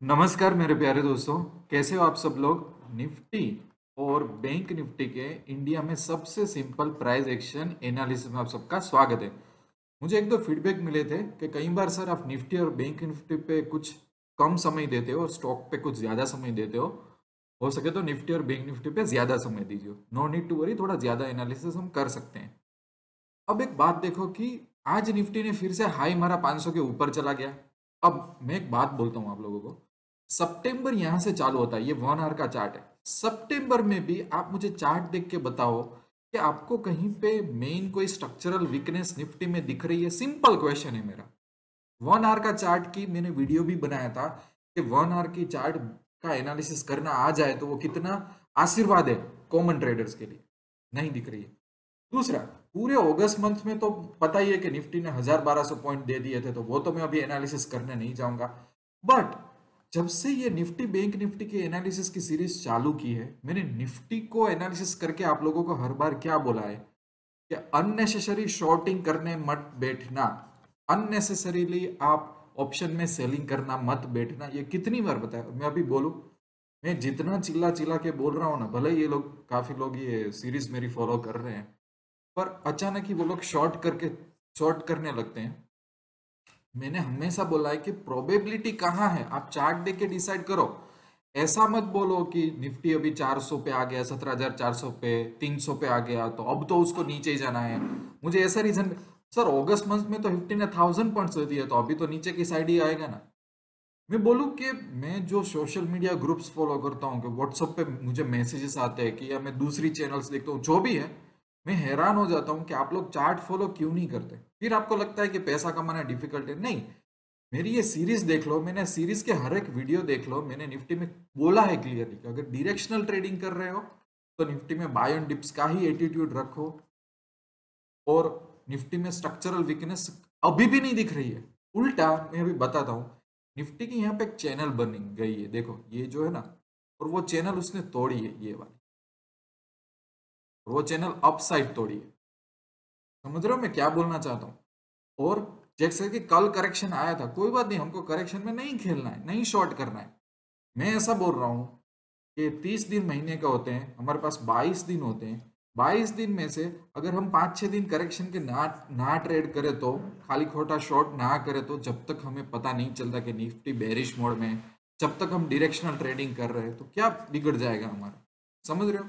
नमस्कार मेरे प्यारे दोस्तों। कैसे हो आप सब लोग। निफ्टी और बैंक निफ्टी के इंडिया में सबसे सिंपल प्राइस एक्शन एनालिसिस में आप सबका स्वागत है। मुझे एक दो फीडबैक मिले थे कि कई बार सर आप निफ्टी और बैंक निफ्टी पे कुछ कम समय देते हो और स्टॉक पे कुछ ज़्यादा समय देते हो सके तो निफ्टी और बैंक निफ्टी पे ज़्यादा समय दीजिए। नो नीड टू वरी, थोड़ा ज़्यादा एनालिसिस हम कर सकते हैं। अब एक बात देखो कि आज निफ्टी ने फिर से हाई मारा, 500 के ऊपर चला गया। अब मैं एक बात बोलता हूं आप लोगों को, सितंबर यहां से चालू होता है, ये 1 आवर का चार्ट है। सितंबर में भी आप मुझे चार्ट देख के बताओ कि आपको कहीं पे मेन कोई स्ट्रक्चरल वीकनेस निफ्टी में दिख रही है। सिंपल क्वेश्चन है मेरा। 1 आवर का चार्ट की मैंने वीडियो भी बनाया था कि 1 आवर की चार्ट का एनालिसिस करना आ जाए तो वो कितना आशीर्वाद है कॉमन ट्रेडर्स के लिए। नहीं दिख रही है। दूसरा, पूरे अगस्त मंथ में तो पता ही है कि निफ्टी ने 1000-1200 पॉइंट दे दिए थे, तो वो तो मैं अभी एनालिसिस करने नहीं जाऊंगा। बट जब से ये निफ्टी बैंक निफ्टी की एनालिसिस की सीरीज चालू की है, मैंने निफ्टी को एनालिसिस करके आप लोगों को हर बार क्या बोला है कि अननेसेसरी शॉर्टिंग करने मत बैठना, अननेसेसरीली आप ऑप्शन में सेलिंग करना मत बैठना। ये कितनी बार बताया मैं अभी बोलूं। मैं जितना चिल्ला चिल्ला के बोल रहा हूँ ना, भले ये लोग काफी लोग ये सीरीज मेरी फॉलो कर रहे हैं, पर अचानक ही वो लोग शॉर्ट करने लगते हैं। मैंने हमेशा बोला है कि प्रोबेबिलिटी कहाँ है, आप चार्ट देख के डिसाइड करो। ऐसा मत बोलो कि निफ्टी अभी 400 पे आ गया, 17,400 पे, 300 पे आ गया तो अब तो उसको नीचे ही जाना है। मुझे ऐसा रीजन, सर अगस्त मंथ में तो निफ्टी ने 1000 पॉइंट्स दे दिया, तो अभी तो नीचे की साइड ही आएगा ना। मैं बोलूँ कि मैं जो सोशल मीडिया ग्रुप्स फॉलो करता हूँ, कि व्हाट्सएप पे मुझे मैसेजेस आते हैं कि या मैं दूसरी चैनल्स देखता हूँ, जो भी है, मैं हैरान हो जाता हूँ कि आप लोग चार्ट फॉलो क्यों नहीं करते। फिर आपको लगता है कि पैसा कमाना डिफिकल्ट है। नहीं, मेरी ये सीरीज देख लो, मैंने सीरीज के हर एक वीडियो देख लो। मैंने निफ्टी में बोला है क्लियरली कि अगर डायरेक्शनल ट्रेडिंग कर रहे हो तो निफ्टी में बाय ऑन डिप्स का ही एटीट्यूड रखो। और निफ्टी में स्ट्रक्चरल वीकनेस अभी भी नहीं दिख रही है। उल्टा मैं अभी बताता हूँ, निफ्टी की यहाँ पे एक चैनल बन गई है, देखो ये जो है ना, और वो चैनल उसने तोड़ी है, ये वाली, और वो चैनल अपसाइड तोड़ी है। समझ रहे हो मैं क्या बोलना चाहता हूँ। और जैसे कि कल करेक्शन आया था, कोई बात नहीं, हमको करेक्शन में नहीं खेलना है, नहीं शॉर्ट करना है। मैं ऐसा बोल रहा हूँ कि 30 दिन महीने का होते हैं, हमारे पास 22 दिन होते हैं। 22 दिन में से अगर हम 5-6 दिन करेक्शन के ना ना ट्रेड करें, तो खाली खोटा शॉर्ट ना करें, तो जब तक हमें पता नहीं चलता कि निफ्टी बेरिश मोड में है, जब तक हम डायरेक्शनल ट्रेडिंग कर रहे हैं, तो क्या बिगड़ जाएगा हमारा। समझ रहे हो।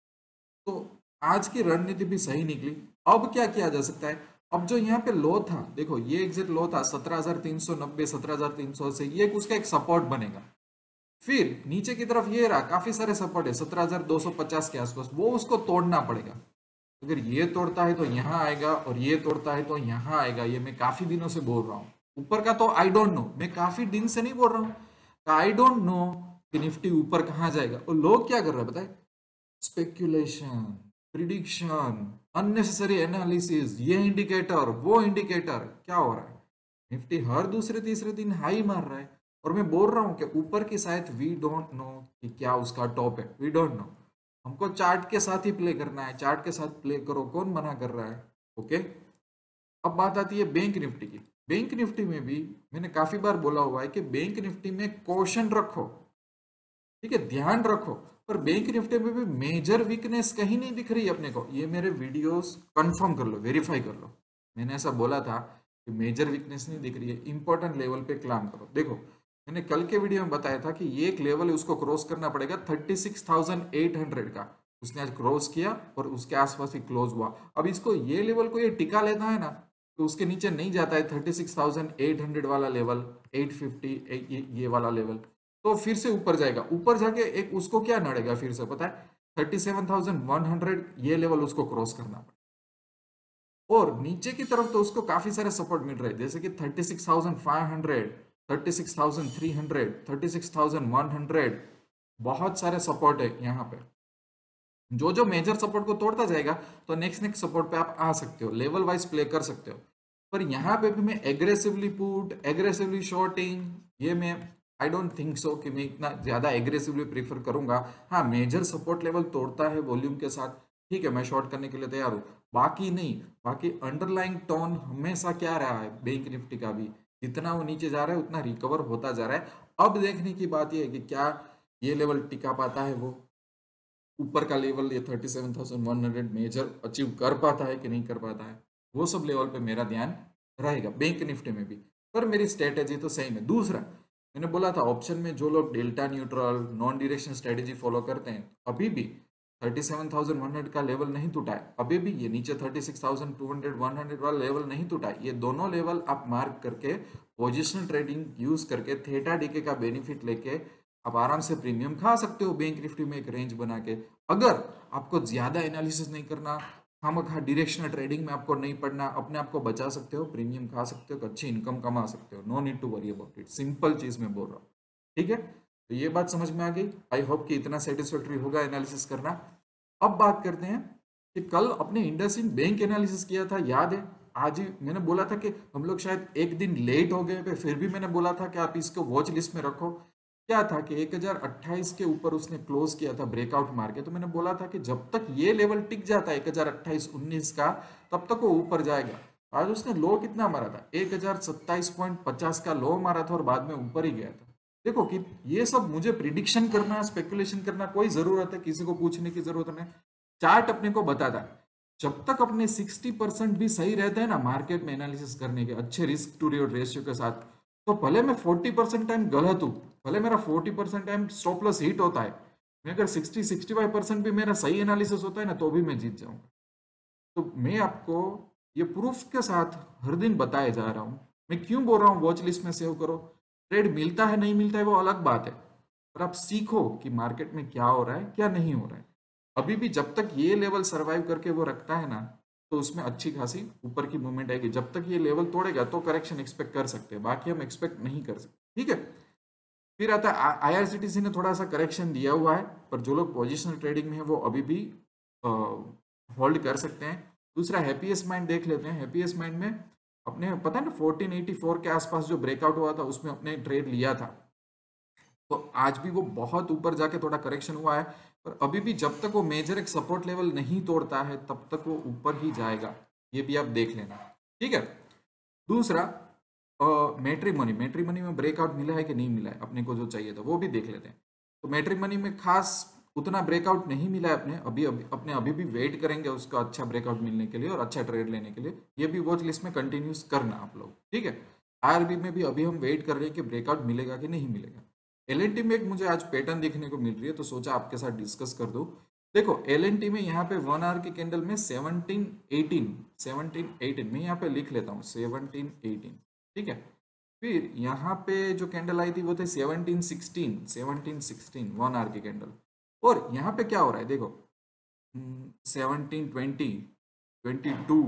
तो आज की रणनीति भी सही निकली। अब क्या किया जा सकता है। अब जो यहाँ पे लो था, देखो ये एग्जिट लो था 17,390, 17,300 से, ये उसका एक सपोर्ट बनेगा। फिर नीचे की तरफ ये रहा, काफी सारे सपोर्ट है 17,250 के आसपास, वो उसको तोड़ना पड़ेगा। अगर ये तोड़ता है तो यहाँ आएगा, और ये तोड़ता है तो यहाँ आएगा। ये मैं काफी दिनों से बोल रहा हूँ। ऊपर का तो आई डोंट नो, मैं काफी दिन से नहीं बोल रहा हूँ, आई डोंट नो कि निफ्टी ऊपर कहाँ जाएगा। और लोग क्या कर रहे हैं बताए, स्पेक्यूलेशन, प्रिडिक्शन, अननेसेसरी एनालिसिस, ये इंडिकेटर वो इंडिकेटर। क्या हो रहा है, निफ्टी हर दूसरे तीसरे दिन हाई मार रहा है, और मैं बोल रहा हूँ कि ऊपर की शायद वी डोंट नो कि क्या उसका टॉप है, वी डोंट नो। हमको चार्ट के साथ ही प्ले करना है, चार्ट के साथ प्ले करो, कौन मना कर रहा है। ओके। अब बात आती है बैंक निफ्टी की। बैंक निफ्टी में भी मैंने काफी बार बोला हुआ है कि बैंक निफ्टी में क्वेश्चन रखो, ठीक है, ध्यान रखो। पर बैंक निफ्टी में भी मेजर वीकनेस कहीं नहीं दिख रही है अपने को। ये मेरे वीडियोस कंफर्म कर लो, वेरीफाई कर लो। मैंने ऐसा बोला था कि मेजर वीकनेस नहीं दिख रही है, इंपॉर्टेंट लेवल पे क्लाम करो। देखो मैंने कल के वीडियो में बताया था कि ये एक लेवल है, उसको क्रॉस करना पड़ेगा 36,800 का। उसने आज क्रॉस किया और उसके आसपास ही क्लोज हुआ। अब इसको ये लेवल को ये टिका लेता है ना, तो उसके नीचे नहीं जाता है 36,800 वाला लेवल, 850 ये वाला लेवल, तो फिर से ऊपर जाएगा। ऊपर जाके एक उसको क्या नड़ेगा, फिर से पता है 37,100 ये लेवल उसको क्रॉस करना पड़ेगा। और नीचे की तरफ तो उसको काफी सारे सपोर्ट मिल रहे हैं, जैसे कि 36,500, 36,300, 36,100, बहुत सारे सपोर्ट है यहाँ पे। जो जो मेजर सपोर्ट को तोड़ता जाएगा तो नेक्स्ट नेक्स्ट सपोर्ट पे आप आ सकते हो, लेवल वाइज प्ले कर सकते हो। पर यहाँ पे भी मैं एग्रेसिवली पुट, एग्रेसिवली शॉर्टिंग, ये मैं आई डोंट थिंक सो कि मैं इतना ज्यादा एग्रेसिवली प्रीफर करूंगा। हाँ, मेजर सपोर्ट लेवल तोड़ता है वॉल्यूम के साथ, ठीक है, मैं शॉर्ट करने के लिए तैयार हूँ, बाकी नहीं। बाकी अंडरलाइंग टोन हमेशा क्या रहा है बैंक निफ्टी का भी, जितना वो नीचे जा रहा है उतना रिकवर होता जा रहा है। अब देखने की बात यह है कि क्या ये लेवल टिका पाता है, वो ऊपर का लेवल ये 37,100 मेजर अचीव कर पाता है कि नहीं कर पाता है, वो सब लेवल पे मेरा ध्यान रहेगा बैंक निफ्टी में भी। पर मेरी स्ट्रेटेजी तो सेम है। दूसरा, मैंने बोला था ऑप्शन में जो लोग delta neutral non direction strategy follow करते हैं, अभी भी 37,100 का लेवल नहीं टूटा है, अभी भी ये नीचे 36,200 100 वाला लेवल नहीं टूटा है। ये दोनों लेवल आप मार्क करके पोजिशनल ट्रेडिंग यूज करके थेटा डीके का बेनिफिट लेके आप आराम से प्रीमियम खा सकते हो बैंक निफ्टी में एक रेंज बना के। अगर आपको ज्यादा एनालिसिस नहीं करना, खामखा डायरेक्शनल ट्रेडिंग में आपको नहीं पढ़ना, अपने आप को बचा सकते हो, प्रीमियम खा सकते हो, अच्छी इनकम कमा सकते हो। No need to worry about it, simple चीज मैं बोल रहा हूँ। ठीक है, तो ये बात समझ में आ गई। आई होप कि इतना सेटिस्फैक्टरी होगा एनालिसिस करना। अब बात करते हैं कि कल अपने इंडसइंड बैंक एनालिसिस किया था, याद है? आज ही मैंने बोला था कि हम लोग शायद एक दिन लेट हो गए, फिर भी मैंने बोला था कि आप इसको वॉच लिस्ट में रखो। क्या था कि 1028 के ऊपर उसने क्लोज किया था ब्रेकआउट मार के, तो मैंने बोला था कि जब तक ये लेवल टिक जाता है 1028-19 का, तब तक वो ऊपर जाएगा। आज उसने लो कितना मारा था? 1027.50 का लो मारा था और बाद में ऊपर ही गया था। देखो कि ये सब मुझे प्रिडिक्शन करना, स्पेकुलेशन करना कोई जरूरत है किसी को पूछने की जरूरत नहीं। चार्ट अपने को बताता है। जब तक अपने 60% भी सही रहते हैं ना मार्केट में एनालिसिस करने के अच्छे रिस्क टू रिवॉर्ड रेशियो के साथ, तो भले मैं 40% टाइम गलत हूं, भले मेरा 40% टाइम स्टॉप लॉस हिट होता है, मैं अगर 60-65% भी मेरा सही एनालिसिस होता है ना, तो भी मैं जीत जाऊंगा। तो मैं आपको ये प्रूफ के साथ हर दिन बताए जा रहा हूं। मैं क्यों बोल रहा हूँ वॉच लिस्ट में सेव करो? ट्रेड मिलता है नहीं मिलता है वो अलग बात है, पर आप सीखो कि मार्केट में क्या हो रहा है क्या नहीं हो रहा है। अभी भी जब तक ये लेवल सरवाइव करके वो रखता है ना, तो उसमें अच्छी खासी ऊपर की मूवमेंट आएगी। जब तक ये लेवल तोड़ेगा तो करेक्शन एक्सपेक्ट कर सकते हैं, बाकी हम एक्सपेक्ट नहीं कर सकते। ठीक है, फिर आता है आईआरसीटीसी ने थोड़ा सा करेक्शन दिया हुआ है, पर जो लोग पोजिशनल ट्रेडिंग में है वो अभी भी होल्ड कर सकते हैं। दूसरा हैप्पीएस्ट माइंड देख लेते हैं। हैप्पीएस्ट माइंड में अपने पता है ना 1484 के आसपास जो ब्रेकआउट हुआ था उसमें अपने ट्रेड लिया था, तो आज भी वो बहुत ऊपर जाके थोड़ा करेक्शन हुआ है, पर अभी भी जब तक वो मेजर एक सपोर्ट लेवल नहीं तोड़ता है तब तक वो ऊपर ही जाएगा, ये भी आप देख लेना। ठीक है, दूसरा मैट्रिमनी, मैट्रिमनी में ब्रेकआउट मिला है कि नहीं मिला है, अपने को जो चाहिए था वो भी देख लेते हैं। तो मैट्रिमनी में खास उतना ब्रेकआउट नहीं मिला है अपने, अभी भी वेट करेंगे उसका अच्छा ब्रेकआउट मिलने के लिए और अच्छा ट्रेड लेने के लिए। ये भी वॉच लिस्ट में कंटिन्यूस करना आप लोग। ठीक है, आरबी में भी अभी हम वेट कर रहे हैं कि ब्रेकआउट मिलेगा कि नहीं मिलेगा। एलएनटी में एक मुझे आज पैटर्न देखने को मिल रही है, तो सोचा आपके साथ डिस्कस कर दूं। देखो एलएनटी में यहाँ पे 1 आवर की कैंडल में 1718 में यहाँ पे लिख लेता हूँ 1718। ठीक है, फिर यहाँ पे जो कैंडल आई थी वो थे 1716 1 आवर की कैंडल। और यहाँ पे क्या हो रहा है देखो, 1720 22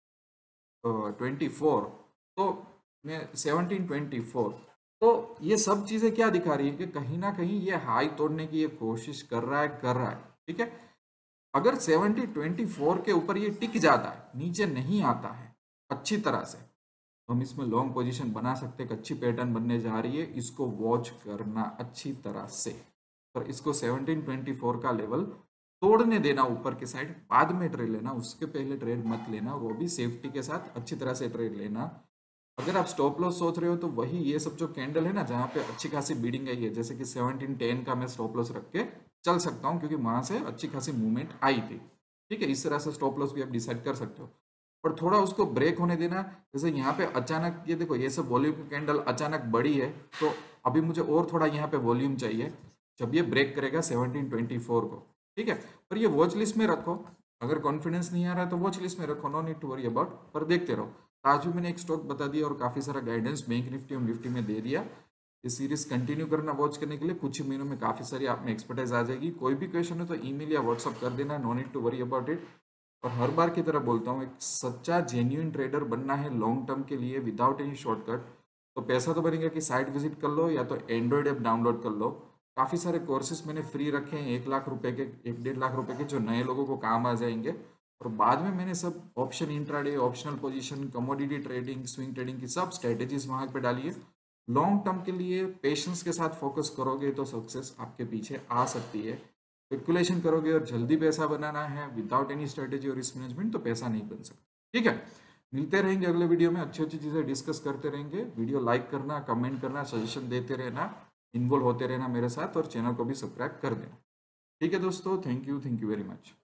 24, तो मैं 1724, तो ये सब चीजें क्या दिखा रही है कि कहीं ना कहीं ये हाई तोड़ने की ये कोशिश कर रहा है। ठीक है, अगर 1724 के ऊपर ये टिक जाता है, नीचे नहीं आता है अच्छी तरह से, तो हम इसमें लॉन्ग पोजीशन बना सकते हैं। अच्छी पैटर्न बनने जा रही है, इसको वॉच करना अच्छी तरह से। पर इसको 1724 का लेवल तोड़ने देना ऊपर के साइड, बाद में ट्रेड लेना, उसके पहले ट्रेड मत लेना, वो भी सेफ्टी के साथ अच्छी तरह से ट्रेड लेना। अगर आप स्टॉप लॉस सोच रहे हो तो वही ये सब जो कैंडल है ना जहाँ पे अच्छी खासी बीडिंग आई है, जैसे कि 1710 का मैं स्टॉप लॉस रख के चल सकता हूँ, क्योंकि वहां से अच्छी खासी मूवमेंट आई थी। ठीक है, इस तरह से स्टॉप लॉस भी आप डिसाइड कर सकते हो, पर थोड़ा उसको ब्रेक होने देना। जैसे यहाँ पे अचानक ये देखो, ये सब वॉल्यूम की कैंडल अचानक बढ़ी है, तो अभी मुझे और थोड़ा यहाँ पे वॉल्यूम चाहिए जब ये ब्रेक करेगा 1724 को। ठीक है, पर ये वॉच लिस्ट में रखो, अगर कॉन्फिडेंस नहीं आ रहा है तो वॉच लिस्ट में रखो, no need to worry about, पर देखते रहो। आज भी मैंने एक स्टॉक बता दिया और काफी सारा गाइडेंस बैंक निफ्टी और निफ्टी में दे दिया। ये सीरीज कंटिन्यू करना वॉच करने के लिए, कुछ ही महीनों में काफी सारी आप में एक्सपर्टाइज आ जाएगी। कोई भी क्वेश्चन है तो ईमेल या व्हाट्सअप कर देना, no need to worry about it. और हर बार की तरह बोलता हूँ, एक सच्चा जेन्युइन ट्रेडर बनना है लॉन्ग टर्म के लिए विदाउट एनी शॉर्टकट, तो पैसा तो बनेगा कि साइट विजिट कर लो या तो एंड्रॉइड ऐप डाउनलोड कर लो। काफ़ी सारे कोर्सेज मैंने फ्री रखे हैं, 1 लाख रुपए के, 1-1.5 लाख रुपए के, जो नए लोगों को काम आ जाएंगे। और बाद में मैंने सब option intraday, optional position, commodity trading, swing trading की सब स्ट्रेटेजीज वहां पे डाली है। लॉन्ग टर्म के लिए पेशेंस के साथ फोकस करोगे तो सक्सेस आपके पीछे आ सकती है। स्पेकुलेशन करोगे और जल्दी पैसा बनाना है विदाउट एनी स्ट्रेटेजी और रिस्क मैनेजमेंट, तो पैसा नहीं बन सकता। ठीक है, मिलते रहेंगे अगले वीडियो में, अच्छी अच्छी चीज़ें डिस्कस करते रहेंगे। वीडियो लाइक करना, कमेंट करना, सजेशन देते रहना, इन्वॉल्व होते रहना मेरे साथ, और चैनल को भी सब्सक्राइब कर देना। ठीक है दोस्तों, थैंक यू वेरी मच।